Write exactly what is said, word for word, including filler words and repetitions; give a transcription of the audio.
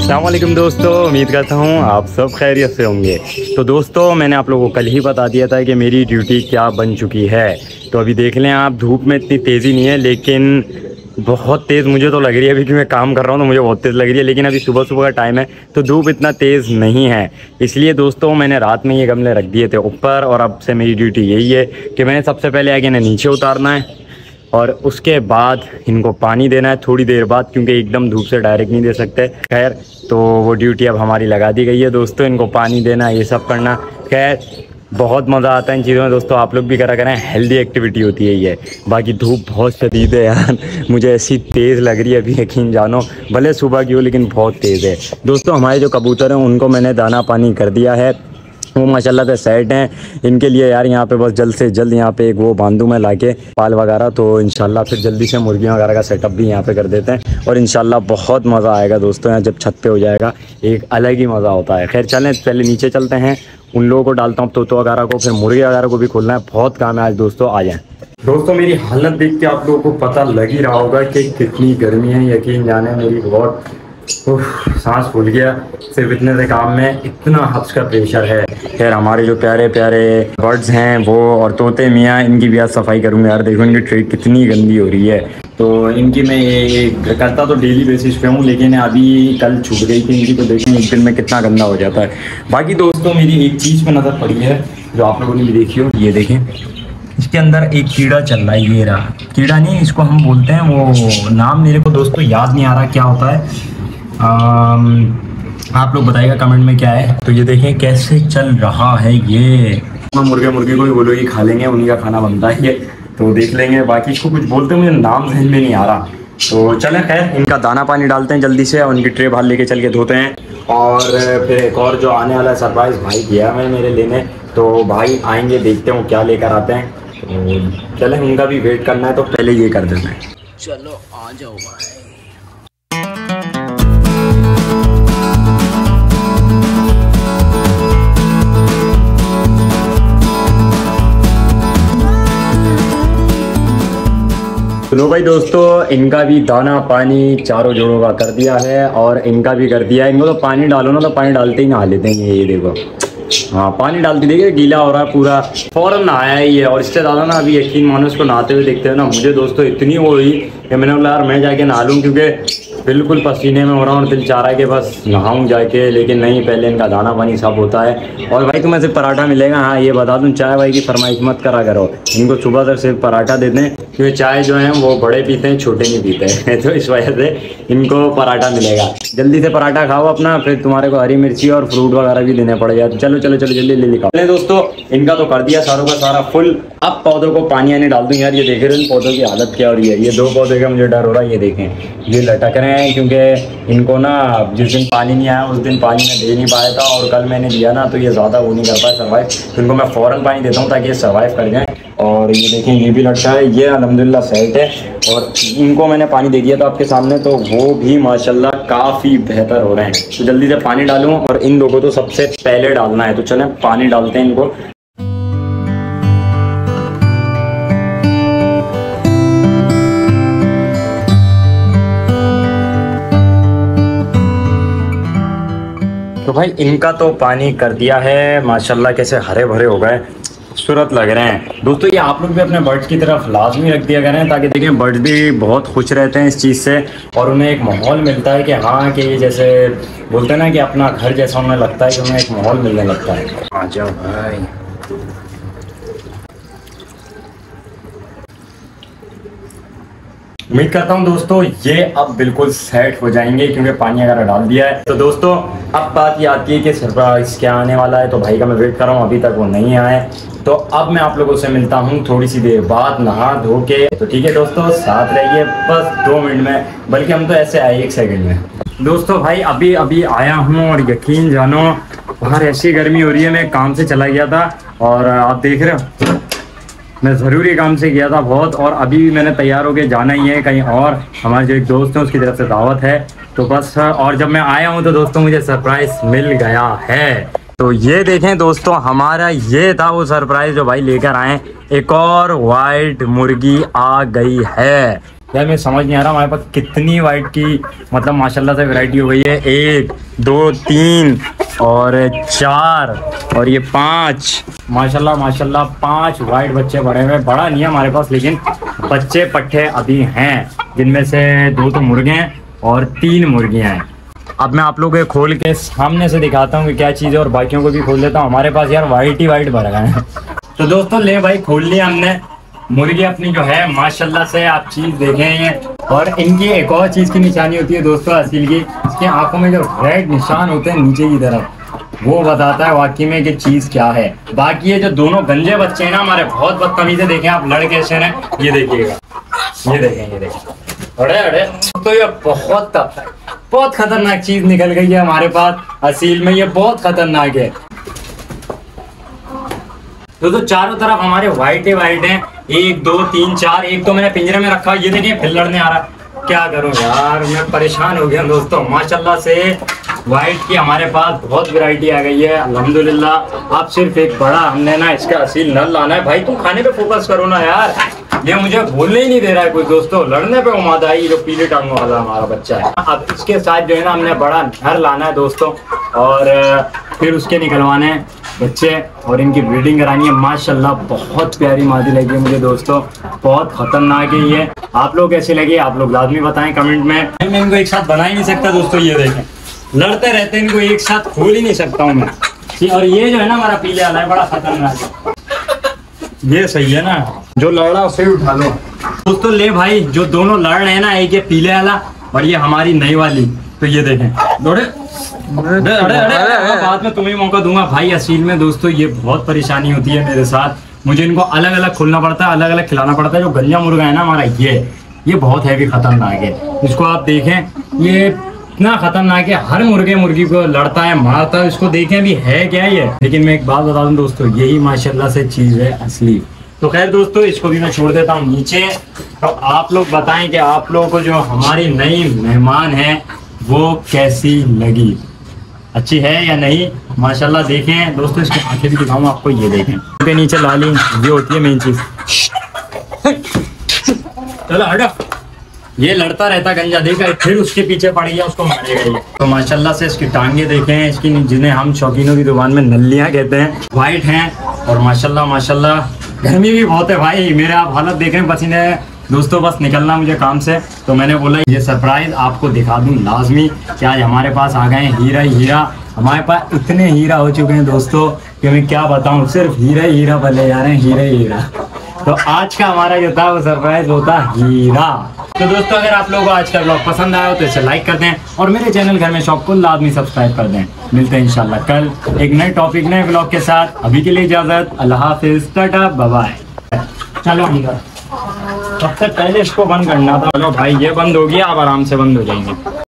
अस्सलाम वालेकुम दोस्तों, उम्मीद करता हूँ आप सब खैरियत से होंगे। तो दोस्तों, मैंने आप लोगों को कल ही बता दिया था कि मेरी ड्यूटी क्या बन चुकी है। तो अभी देख लें आप, धूप में इतनी तेज़ी नहीं है लेकिन बहुत तेज़ मुझे तो लग रही है। अभी कि मैं काम कर रहा हूँ तो मुझे बहुत तेज़ लग रही है, लेकिन अभी सुबह सुबह का टाइम है तो धूप इतना तेज़ नहीं है। इसलिए दोस्तों मैंने रात में ये गमले रख दिए थे ऊपर, और अब से मेरी ड्यूटी यही है कि मैंने सबसे पहले आगे इन्हें नीचे उतारना है और उसके बाद इनको पानी देना है थोड़ी देर बाद, क्योंकि एकदम धूप से डायरेक्ट नहीं दे सकते। खैर, तो वो ड्यूटी अब हमारी लगा दी गई है दोस्तों, इनको पानी देना, ये सब करना। खैर, बहुत मज़ा आता है इन चीज़ों में दोस्तों, आप लोग भी करा करें, हेल्दी एक्टिविटी होती है ये। बाकी धूप बहुत शदीद है यार, मुझे ऐसी तेज़ लग रही है अभी, यकीन जानो, भले सुबह की हो लेकिन बहुत तेज़ है दोस्तों। हमारे जो कबूतर हैं उनको मैंने दाना पानी कर दिया है, वो माशाल्लाह से सेट हैं। इनके लिए यार यहाँ पे बस जल्द से जल्द यहाँ पे एक वो बांधू में लाके पाल वगैरह, तो इंशाल्लाह फिर जल्दी से मुर्गियाँ वगैरह का सेटअप भी यहाँ पे कर देते हैं और इंशाल्लाह बहुत मज़ा आएगा दोस्तों। यहाँ जब छत पे हो जाएगा एक अलग ही मज़ा होता है। खैर चलें, पहले नीचे चलते हैं, उन लोगों को डालता हूँ तोतो वगैरह को, फिर मुर्गे वगैरह को भी खोलना है, बहुत काम है आज दोस्तों। आ जाएँ दोस्तों, मेरी हालत देख के आप लोगों को पता लग ही रहा होगा कि कितनी गर्मी है। यकीन जाने मेरी बहुत सांस फूल गया सिर्फ इतने से काम में, इतना हफ्स का प्रेशर है। खैर, हमारे जो प्यारे प्यारे बर्ड्स हैं वो और तोते मियाँ, इनकी भी आज सफाई करूँगा यार। देखो इनकी ट्रे कितनी गंदी हो रही है, तो इनकी मैं ये करता तो डेली बेसिस पे हूँ, लेकिन अभी कल छूट गई थी इनकी, तो देखें एक दिन में कितना गंदा हो जाता है। बाकी दोस्तों, मेरी एक चीज़ पर नज़र पड़ी है जो आप लोगों ने भी देखी हो, ये देखें, इसके अंदर एक कीड़ा चल रहा है। ये रहा कीड़ा, नहीं इसको हम बोलते हैं, वो नाम मेरे को दोस्तों याद नहीं आ रहा क्या होता है। आम, आप लोग बताइएगा कमेंट में क्या है। तो ये देखें कैसे चल रहा है ये, मुर्गे मुर्गे को भी बोलो ये खा लेंगे, उन्हीं का खाना बनता है ये, तो देख लेंगे। बाकी इसको कुछ बोलते हैं, मुझे नाम जहन में नहीं आ रहा। तो चलें, खैर इनका दाना पानी डालते हैं जल्दी से, और उनकी ट्रे बाहर लेके चल के धोते हैं। और फिर एक और जो आने वाला सरप्राइज़ भाई किया मैं मेरे लेने, तो भाई आएंगे, देखते हैं क्या लेकर आते हैं। तो चलें, उनका भी वेट करना है, तो पहले ये कर देते हैं। चलो आ जाओ भाई। लो भाई दोस्तों, इनका भी दाना पानी चारों जोड़ों का कर दिया है और इनका भी कर दिया है। इनको तो पानी डालो ना, तो पानी डालते ही नहा लेते हैं ये देखो। हाँ, पानी डालती देखिए, गीला हो रहा है पूरा, फौरन नहाया ही है। और इससे ज़्यादा ना अभी यकीन मानो इसको नहाते हुए देखते हो ना, मुझे दोस्तों इतनी हो रही कि मैंने बोला यार मैं जाके नहा लूँ, क्योंकि बिल्कुल पसीने में हो रहा हूँ, दिल चाह रहा है कि बस नहाऊँ जाके, लेकिन नहीं, पहले इनका दाना पानी सब होता है। और भाई तुम्हें सिर्फ पराठा मिलेगा, हाँ ये बता दूँ, चाय भाई की फरमाइश मत करा करो, इनको सुबह से सिर्फ पराठा देते हैं, क्योंकि चाय जो है वो बड़े पीते हैं, छोटे नहीं पीते हैं, तो इस वजह से इनको पराठा मिलेगा। जल्दी से पराठा खाओ अपना, फिर तुम्हारे को हरी मिर्ची और फ्रूट वगैरह भी देने पड़ जाए। चलो चलो चलो जल्दी ले लिखा पहले दोस्तों, इनका तो कर दिया सारों का सारा फुल। अब पौधों को पानी आने डाल दूँ यार। ये देख रहे हैं पौधों की हालत क्या हो रही है। ये दो पौधे का मुझे डर हो रहा है, ये देखें ये लटक रहे हैं, क्योंकि इनको ना जिस दिन पानी नहीं आया उस दिन पानी में दे नहीं पाया था, और कल मैंने दिया ना तो ये ज़्यादा वो नहीं कर पाए सर्वाइव, तो इनको मैं फ़ौरन पानी देता हूँ ताकि ये सर्वाइव कर जाएँ। और ये देखें ये भी लटका है, ये अल्हम्दुलिल्लाह सेट है, और इनको मैंने पानी दे दिया था आपके सामने, तो वो भी माशाल्लाह काफ़ी बेहतर हो रहे हैं। तो जल्दी से पानी डालूँ, और इन लोगों को सबसे पहले डालना है, तो चलें पानी डालते हैं इनको। तो भाई इनका तो पानी कर दिया है, माशाल्लाह कैसे हरे भरे हो गए, खूबसूरत लग रहे हैं दोस्तों। ये आप लोग भी अपने बर्ड्स की तरफ लाजमी रख दिया करें, ताकि देखें बर्ड्स भी बहुत खुश रहते हैं इस चीज़ से, और उन्हें एक माहौल मिलता है कि हाँ कि जैसे बोलते हैं ना कि अपना घर जैसा उन्हें लगता है, कि उन्हें एक माहौल मिलने लगता है। आ जाओ भाई, उम्मीद करता हूँ दोस्तों ये अब बिल्कुल सेट हो जाएंगे, क्योंकि पानी वगैरह डाल दिया है। तो दोस्तों अब बात ये आती है कि सरप्राइज क्या आने वाला है, तो भाई का मैं वेट कर रहा हूँ, अभी तक वो नहीं आए। तो अब मैं आप लोगों से मिलता हूँ थोड़ी सी देर बाद नहा धो के। तो ठीक है दोस्तों, साथ रहिए बस दो मिनट में, बल्कि हम तो ऐसे आए एक सेकंड में। दोस्तों भाई अभी अभी आया हूँ, और यकीन जानो बाहर ऐसी गर्मी हो रही है, मैं काम से चला गया था, और आप देख रहे हो मैं ज़रूरी काम से गया था बहुत, और अभी भी मैंने तैयार होके जाना ही है कहीं और, हमारे जो एक दोस्त हैं उसकी तरफ से दावत है, तो बस। और जब मैं आया हूँ तो दोस्तों मुझे सरप्राइज़ मिल गया है। तो ये देखें दोस्तों, हमारा ये था वो सरप्राइज़ जो भाई लेकर आए, एक और वाइट मुर्गी आ गई है। यार मैं समझ नहीं आ रहा हमारे पास कितनी वाइट की मतलब माशाल्लाह से वैरायटी हो गई है। एक दो तीन और चार और ये पाँच, माशाल्लाह माशाल्लाह पांच वाइट बच्चे बड़े हुए। बड़ा नहीं है हमारे पास, लेकिन बच्चे पट्टे अभी हैं, जिनमें से दो तो मुर्गे हैं और तीन मुर्गियां हैं। अब मैं आप लोगों को खोल के सामने से दिखाता हूँ कि क्या चीज़ है और बाकियों को भी खोल देता हूँ। हमारे पास यार वाइट ही वाइट भर गए हैं। तो दोस्तों ले भाई खोल लिया हमने मुर्गी अपनी जो है माशाल्लाह से, आप चीज देखें। और इनकी एक और चीज की निशानी होती है दोस्तों असील की, इसके आंखों में जो रेड निशान होते हैं नीचे की तरफ, वो बताता है वाकई में कि चीज क्या है। बाकी ये जो दोनों गंजे बच्चे हैं ना हमारे, बहुत बदतमीज है। देखें आप लड़के ऐसे हैं, ये देखिएगा, ये देखें, ये देखें, अरे अरे तो ये बहुत बहुत खतरनाक चीज निकल गई है हमारे पास असील में। ये बहुत खतरनाक है दोस्तों। चारों तरफ हमारे व्हाइट ही व्हाइट हैं, एक दो तीन चार। एक तो मैंने पिंजरे में रखा, ये देखिए फिर लड़ने आ रहा। क्या करूं यार, मैं परेशान हो गया दोस्तों। माशाल्लाह से व्हाइट की हमारे पास बहुत वैरायटी आ गई है अल्हम्दुलिल्लाह। अब सिर्फ एक बड़ा हमने ना इसका असील नल लाना है। भाई तुम खाने पे फोकस करो ना यार, ये मुझे बोलने ही नहीं दे रहा है कुछ दोस्तों। लड़ने पे उमादा है, जो पीले टांगों वाला हमारा बच्चा है। अब इसके साथ जो है ना हमने बड़ा नर लाना है दोस्तों, और फिर उसके निकलवाने हैं बच्चे और इनकी ब्रीडिंग करानी है। माशाल्लाह बहुत प्यारी मादी लगी है मुझे दोस्तों, बहुत खतरनाक है ये। आप लोग कैसे लगे आप लोग लाजमी बताएं कमेंट में। मैं इनको एक साथ बना ही नहीं सकता दोस्तों, ये देखें लड़ते रहते हैं, इनको एक साथ खोल ही नहीं सकता हूँ मैं। और ये जो है ना हमारा पीले वाला है, बड़ा खतरनाक है। ये सही है ना, जो लड़ रहा उसे उठा लो दोस्तों। ले भाई जो दोनों लड़ रहे हैं ना, एक ये पीले वाला और ये हमारी नई वाली, तो ये देखें दौड़े। अरे अरे अरे बाद में तुम्हें मौका दूंगा भाई। असील में दोस्तों ये बहुत परेशानी होती है मेरे साथ, मुझे इनको अलग अलग खोलना पड़ता है, अलग अलग खिलाना पड़ता है। जो गंजा मुर्गा है ना हमारा, ये ये बहुत हैवी खतरनाक है। इसको आप देखें, ये इतना खतरनाक है, हर मुर्गे मुर्गी को लड़ता है, मारता है। इसको देखें अभी है क्या ये। लेकिन मैं एक बात बता दूं दोस्तों, यही माशाल्लाह से चीज है असली। तो खैर दोस्तों इसको भी मैं छोड़ देता हूँ नीचे। तो आप लोग बताएं कि आप लोगों को जो हमारी नई मेहमान है वो कैसी लगी, अच्छी है या नहीं। माशाल्लाह देखें दोस्तों, इसकी आंखें भी दिखाऊं आपको, ये देखें के नीचे लाली, ये होती है मेन चीज। चलो हटो, ये लड़ता रहता गंजा, देखा फिर उसके पीछे पड़ गया, उसको मारेगा ये। तो माशाल्लाह से इसकी टांगे देखें, इसकी जिन्हें हम शौकीनों की जुबान में नल्लियां कहते हैं, वाइट हैं। और माशाल्लाह माशाल्लाह गर्मी भी बहुत है भाई, मेरे आप हालत देखें, पसीने दोस्तों। बस निकलना मुझे काम से, तो मैंने बोला ये सरप्राइज आपको दिखा दूं लाजमी कि आज हमारे पास आ गए हीरा ही हीरा। हमारे पास इतने हीरा हो चुके हैं दोस्तों कि मैं क्या बताऊं, सिर्फ हीरा ही हीरा भले जा रहे हैं, हीरा ही हीरा। तो आज का हमारा जो था वो सरप्राइज होता हीरा। तो दोस्तों अगर आप लोगों को आज का ब्लॉग पसंद आया हो तो इसे लाइक कर दें और मेरे चैनल घर में शॉप को लाजमी सब्सक्राइब कर दें। मिलते हैं इंशाल्लाह कल एक नए टॉपिक नए ब्लॉग के साथ। अभी के लिए इजाजत, अल्लाह हाफिज, टाटा बाय बाय। चलो अंदर, सबसे पहले इसको बंद करना था। चलो भाई ये बंद हो गया, अब आराम से बंद हो जाएंगे।